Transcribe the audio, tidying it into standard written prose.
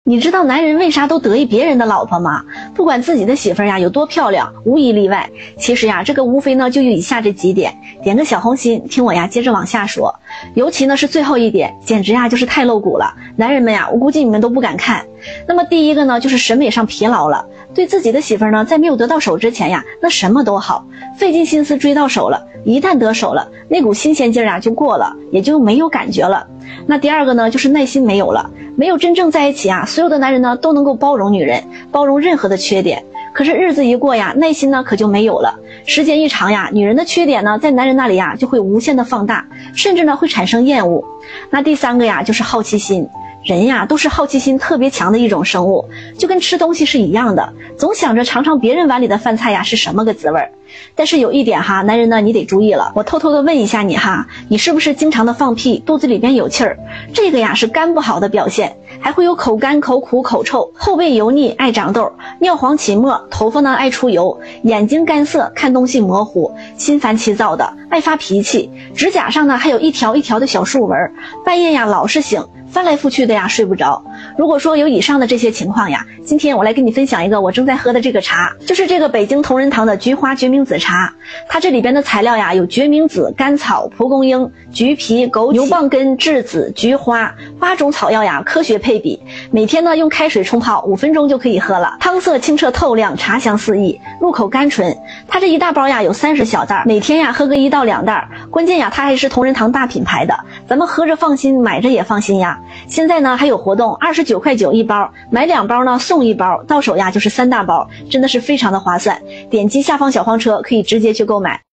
你知道男人为啥都得意别人的老婆吗？不管自己的媳妇儿呀有多漂亮，无一例外。其实呀，这个无非呢就有以下这几点，点个小红心，听我呀接着往下说。尤其呢是最后一点，简直呀就是太露骨了，男人们呀，我估计你们都不敢看。那么第一个呢，就是审美上疲劳了，对自己的媳妇儿呢，在没有得到手之前呀，那什么都好，费尽心思追到手了，一旦得手了，那股新鲜劲儿啊就过了，也就没有感觉了。那第二个呢，就是耐心没有了，没有真正在一起啊，所有的男人呢都能够包容女人，包容任何的缺点。可是日子一过呀，耐心呢可就没有了。时间一长呀，女人的缺点呢，在男人那里呀就会无限的放大，甚至呢会产生厌恶。那第三个呀，就是好奇心。人呀都是好奇心特别强的一种生物，就跟吃东西是一样的，总想着尝尝别人碗里的饭菜呀是什么个滋味。但是有一点哈，男人呢你得注意了，我偷偷的问一下你哈，你是不是经常的放屁，肚子里边有气儿？这个呀是肝不好的表现，还会有口干、口苦、口臭、后背油腻、爱长痘、尿黄起沫、头发呢爱出油、眼睛干涩、看东西模糊、心烦气躁的、爱发脾气，指甲上呢还有一条一条的小竖纹，半夜呀老是醒，翻来覆去的呀睡不着。如果说有以上的这些情况呀，今天我来跟你分享一个我正在喝的这个茶，就是这个北京同仁堂的菊花决明子茶。它这里边的材料呀有决明子、甘草、蒲公英、橘皮、枸杞、牛蒡根、栀子、菊花8种草药呀，科学配比。每天呢用开水冲泡5分钟就可以喝了，汤色清澈透亮，茶香四溢，入口甘醇。它这一大包呀有30小袋，每天呀喝个1到2袋。关键呀它还是同仁堂大品牌的，咱们喝着放心，买着也放心呀。现在呢还有活动，29.9块一包，买2包呢送1包，到手呀就是3大包，真的是非常的划算。点击下方小黄车可以直接去购买。